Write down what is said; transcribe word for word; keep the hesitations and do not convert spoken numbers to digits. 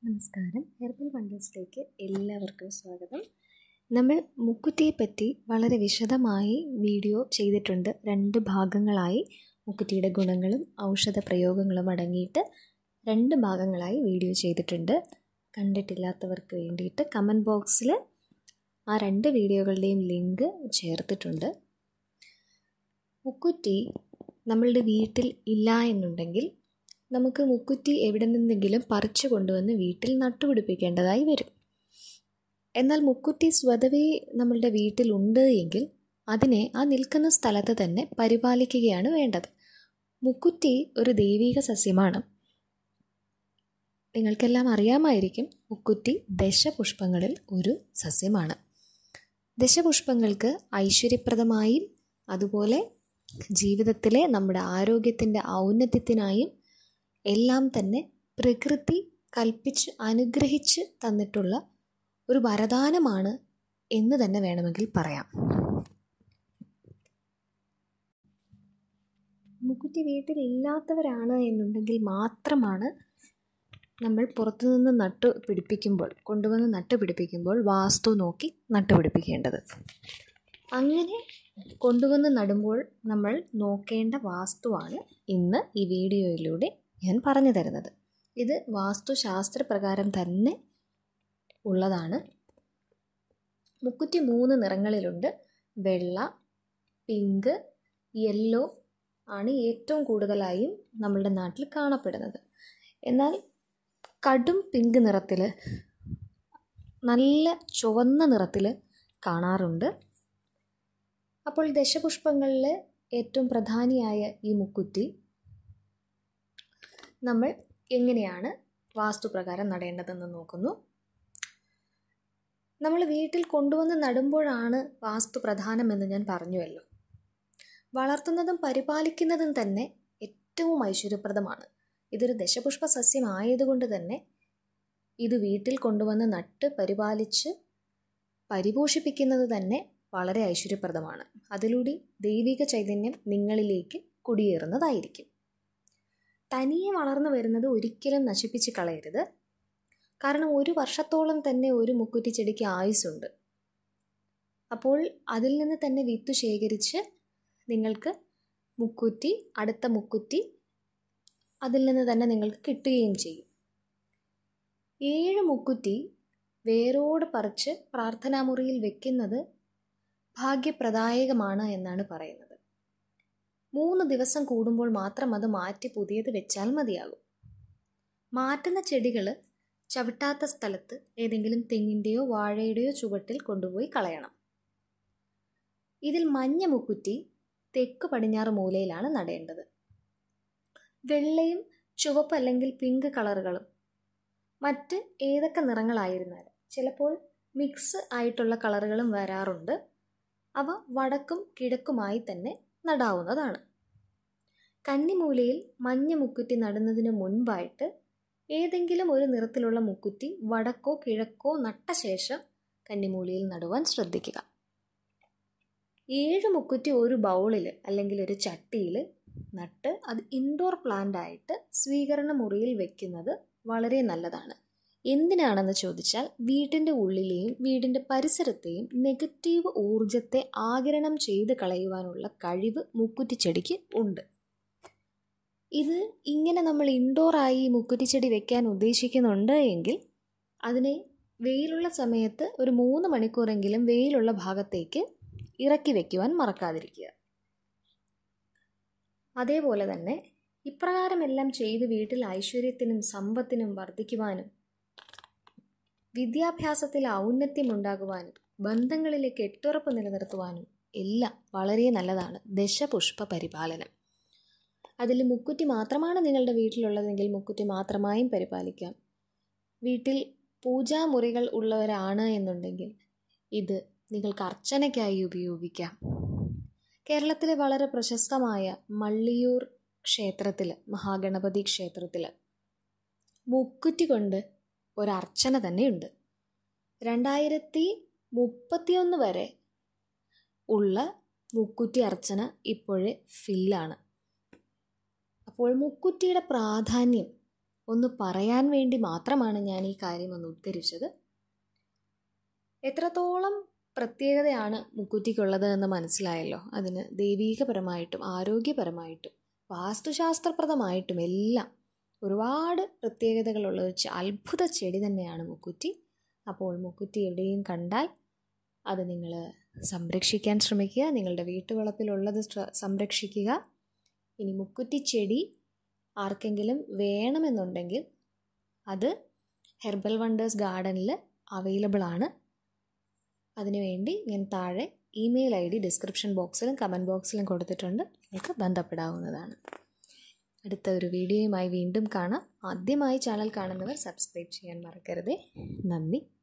നമസ്കാരം. ഹെർബൽ വണ്ടേഴ്സിലേക്ക് എല്ലാവർക്കും സ്വാഗതം. നമ്മൾ മുക്കുറ്റിയെ പറ്റി വളരെ വിശദമായി വീഡിയോ ചെയ്തിട്ടുണ്ട്. രണ്ട് ഭാഗങ്ങളായി മുക്കുറ്റിയുടെ ഗുണങ്ങളും ഔഷധ പ്രയോഗങ്ങളും അടങ്ങിയിട്ട് രണ്ട് ഭാഗങ്ങളായി വീഡിയോ ചെയ്തിട്ടുണ്ട്. കണ്ടിട്ടില്ലാത്തവർക്ക് വേണ്ടിയിട്ട് കമൻറ്റ് ബോക്സിൽ ആ രണ്ട് വീഡിയോകളുടെയും ലിങ്ക് ചേർത്തിട്ടുണ്ട്. മുക്കുറ്റി നമ്മളുടെ വീട്ടിൽ ഇല്ല എന്നുണ്ടെങ്കിൽ നമുക്ക് മുക്കുറ്റി എവിടെ നിന്നെങ്കിലും പറിച്ചു കൊണ്ടുവന്ന് വീട്ടിൽ നട്ടുപിടിപ്പിക്കേണ്ടതായി വരും. എന്നാൽ മുക്കുറ്റി സ്വതവേ നമ്മളുടെ വീട്ടിലുണ്ട് എങ്കിൽ അതിനെ ആ നിൽക്കുന്ന സ്ഥലത്ത് തന്നെ പരിപാലിക്കുകയാണ് വേണ്ടത്. മുക്കുറ്റി ഒരു ദൈവിക സസ്യമാണ്. നിങ്ങൾക്കെല്ലാം അറിയാമായിരിക്കും, മുക്കുറ്റി ദശപുഷ്പങ്ങളിൽ ഒരു സസ്യമാണ്. ദശപുഷ്പങ്ങൾക്ക് ഐശ്വര്യപ്രദമായും അതുപോലെ ജീവിതത്തിലെ നമ്മുടെ ആരോഗ്യത്തിൻ്റെ ഔന്നത്യത്തിനായും എല്ലാം തന്നെ പ്രകൃതി കൽപ്പിച്ച് അനുഗ്രഹിച്ച് തന്നിട്ടുള്ള ഒരു വരദാനമാണ് എന്ന് തന്നെ വേണമെങ്കിൽ പറയാം. മുക്കുറ്റി വീട്ടിലില്ലാത്തവരാണ് എന്നുണ്ടെങ്കിൽ മാത്രമാണ് നമ്മൾ പുറത്തുനിന്ന് നട്ടു പിടിപ്പിക്കുമ്പോൾ കൊണ്ടുവന്ന് നട്ടുപിടിപ്പിക്കുമ്പോൾ വാസ്തു നോക്കി നട്ടുപിടിപ്പിക്കേണ്ടത്. അങ്ങനെ കൊണ്ടുവന്ന് നടുമ്പോൾ നമ്മൾ നോക്കേണ്ട വാസ്തുവാണ് ഇന്ന് ഈ വീഡിയോയിലൂടെ ഞാൻ പറഞ്ഞു തരുന്നത്. ഇത് വാസ്തുശാസ്ത്രപ്രകാരം തന്നെ ഉള്ളതാണ്. മുക്കുറ്റി മൂന്ന് നിറങ്ങളിലുണ്ട്. വെള്ള, പിങ്ക്, യെല്ലോ ആണ് ഏറ്റവും കൂടുതലായും നമ്മളുടെ നാട്ടിൽ കാണപ്പെടുന്നത്. എന്നാൽ കടും പിങ്ക് നിറത്തിൽ, നല്ല ചുവന്ന നിറത്തിൽ കാണാറുണ്ട്. അപ്പോൾ ദശപുഷ്പങ്ങളിൽ ഏറ്റവും പ്രധാനിയായ ഈ മുക്കുറ്റി നമ്മൾ എങ്ങനെയാണ് വാസ്തുപ്രകാരം നടേണ്ടതെന്ന് നോക്കുന്നു. നമ്മൾ വീട്ടിൽ കൊണ്ടുവന്ന് നടുമ്പോഴാണ് വാസ്തു പ്രധാനമെന്ന് ഞാൻ പറഞ്ഞുവല്ലോ. വളർത്തുന്നതും പരിപാലിക്കുന്നതും തന്നെ ഏറ്റവും ഐശ്വര്യപ്രദമാണ്. ഇതൊരു ദശപുഷ്പ സസ്യമായതുകൊണ്ട് തന്നെ ഇത് വീട്ടിൽ കൊണ്ടുവന്ന് നട്ട് പരിപാലിച്ച് പരിപോഷിപ്പിക്കുന്നത് തന്നെ വളരെ ഐശ്വര്യപ്രദമാണ്. അതിലൂടെ ദൈവിക ചൈതന്യം നിങ്ങളിലേക്ക് കുടിയേറുന്നതായിരിക്കും. തനിയെ വളർന്നു വരുന്നത് ഒരിക്കലും നശിപ്പിച്ച് കളയരുത്. കാരണം ഒരു വർഷത്തോളം തന്നെ ഒരു മുക്കുറ്റി ചെടിക്ക് ആയുസ്സുണ്ട്. അപ്പോൾ അതിൽ നിന്ന് തന്നെ വിത്ത് ശേഖരിച്ച് നിങ്ങൾക്ക് മുക്കുറ്റി, അടുത്ത മുക്കുറ്റി അതിൽ നിന്ന് തന്നെ നിങ്ങൾക്ക് കിട്ടുകയും ചെയ്യും. ഏഴ് മുക്കുറ്റി വേരോട് പറിച്ച് പ്രാർത്ഥനാമുറിയിൽ വെക്കുന്നത് ഭാഗ്യപ്രദായകമാണ് എന്നാണ് പറയുന്നത്. മൂന്ന് ദിവസം കൂടുമ്പോൾ മാത്രം അത് മാറ്റി പുതിയത് വെച്ചാൽ മതിയാകും. മാറ്റുന്ന ചെടികൾ ചവിട്ടാത്ത സ്ഥലത്ത് ഏതെങ്കിലും തെങ്ങിൻ്റെയോ വാഴയുടെയോ ചുവട്ടിൽ കൊണ്ടുപോയി കളയണം. ഇതിൽ മഞ്ഞ മുക്കുറ്റി തെക്ക് പടിഞ്ഞാറ് മൂലയിലാണ് നടേണ്ടത്. വെള്ളയും ചുവപ്പ് അല്ലെങ്കിൽ പിങ്ക് കളറുകളും മറ്റ് ഏതൊക്കെ നിറങ്ങളായിരുന്നാലും, ചിലപ്പോൾ മിക്സ് ആയിട്ടുള്ള കളറുകളും വരാറുണ്ട്. അവ വടക്കും കിഴക്കുമായി തന്നെ നടാവുന്നതാണ്. കന്നിമൂലയിൽ മഞ്ഞ മുക്കുറ്റി നടുന്നതിന് മുൻപായിട്ട് ഏതെങ്കിലും ഒരു നിറത്തിലുള്ള മുക്കുറ്റി വടക്കോ കിഴക്കോ നട്ട ശേഷം കന്നിമൂലയിൽ നടുവാൻ ശ്രദ്ധിക്കുക. ഏഴ് മുക്കുറ്റി ഒരു ബൗളിൽ അല്ലെങ്കിൽ ഒരു ചട്ടിയിൽ നട്ട് അത് ഇൻഡോർ പ്ലാന്റ് ആയിട്ട് സ്വീകരണ മുറിയിൽ വെക്കുന്നത് വളരെ നല്ലതാണ്. എന്തിനാണെന്ന് ചോദിച്ചാൽ, വീടിൻ്റെ ഉള്ളിലെയും വീടിൻ്റെ പരിസരത്തെയും നെഗറ്റീവ് ഊർജത്തെ ആഗിരണം ചെയ്ത് കളയുവാനുള്ള കഴിവ് മുക്കുറ്റിച്ചെടിക്ക് ഉണ്ട്. ഇത് ഇങ്ങനെ നമ്മൾ ഇൻഡോറായി മുക്കുറ്റിച്ചെടി വെക്കാൻ ഉദ്ദേശിക്കുന്നുണ്ട് എങ്കിൽ അതിനെ വെയിലുള്ള സമയത്ത് ഒരു മൂന്ന് മണിക്കൂറെങ്കിലും വെയിലുള്ള ഭാഗത്തേക്ക് ഇറക്കി വയ്ക്കുവാൻ മറക്കാതിരിക്കുക. അതേപോലെ തന്നെ ഇപ്രകാരമെല്ലാം ചെയ്ത് വീട്ടിൽ ഐശ്വര്യത്തിനും സമ്പത്തിനും വർദ്ധിക്കുവാനും വിദ്യാഭ്യാസത്തിൽ ഔന്നത്യം ഉണ്ടാകുവാനും ബന്ധങ്ങളിലെ കെട്ടുറപ്പ് നിലനിർത്തുവാനും എല്ലാം വളരെ നല്ലതാണ് ദശപുഷ്പ പരിപാലനം. അതിൽ മുക്കുറ്റി മാത്രമാണ് നിങ്ങളുടെ വീട്ടിലുള്ളതെങ്കിൽ മുക്കുറ്റി മാത്രമായും പരിപാലിക്കാം. വീട്ടിൽ പൂജാമുറികൾ ഉള്ളവരാണ് എന്നുണ്ടെങ്കിൽ ഇത് നിങ്ങൾക്ക് അർച്ചനയ്ക്കായി ഉപയോഗിക്കാം. കേരളത്തിലെ വളരെ പ്രശസ്തമായ മള്ളിയൂർ ക്ഷേത്രത്തിൽ, മഹാഗണപതി ക്ഷേത്രത്തിൽ മുക്കുറ്റി കൊണ്ട് ഒരർച്ചന തന്നെയുണ്ട്. രണ്ടായിരത്തി മുപ്പത്തിയൊന്ന് വരെ ഉള്ള മുക്കുറ്റി അർച്ചന ഇപ്പോഴേ ഫില്ലാണ്. അപ്പോൾ മുക്കുറ്റിയുടെ പ്രാധാന്യം ഒന്ന് പറയാൻ വേണ്ടി മാത്രമാണ് ഞാൻ ഈ കാര്യം ഒന്ന് ഉദ്ധരിച്ചത്. എത്രത്തോളം പ്രത്യേകതയാണ് മുക്കുറ്റിക്കുള്ളത് എന്ന് മനസ്സിലായല്ലോ. അതിന് ദൈവീകപരമായിട്ടും ആരോഗ്യപരമായിട്ടും വാസ്തുശാസ്ത്രപ്രദമായിട്ടും എല്ലാം ഒരുപാട് പ്രത്യേകതകളുള്ള ഒരു അത്ഭുത ചെടി തന്നെയാണ് മുക്കുറ്റി. അപ്പോൾ മുക്കുറ്റി എവിടെയും കണ്ടാൽ അത് നിങ്ങൾ സംരക്ഷിക്കാൻ ശ്രമിക്കുക, നിങ്ങളുടെ വീട്ടുവളപ്പിലുള്ളത് സംരക്ഷിക്കുക. ഇനി മുക്കുറ്റി ചെടി ആർക്കെങ്കിലും വേണമെന്നുണ്ടെങ്കിൽ അത് ഹെർബൽ വണ്ടേഴ്സ് ഗാർഡനിൽ അവൈലബിൾ ആണ്. അതിനുവേണ്ടി ഞാൻ താഴെ ഇമെയിൽ ഐ ഡി ഡിസ്ക്രിപ്ഷൻ ബോക്സിലും കമൻറ്റ് ബോക്സിലും കൊടുത്തിട്ടുണ്ട്, നിങ്ങൾക്ക് ബന്ധപ്പെടാവുന്നതാണ്. അടുത്ത ഒരു വീഡിയോയുമായി വീണ്ടും കാണാം. ആദ്യമായി ചാനൽ കാണുന്നവർ സബ്സ്ക്രൈബ് ചെയ്യാൻ മറക്കരുതേ. നന്ദി.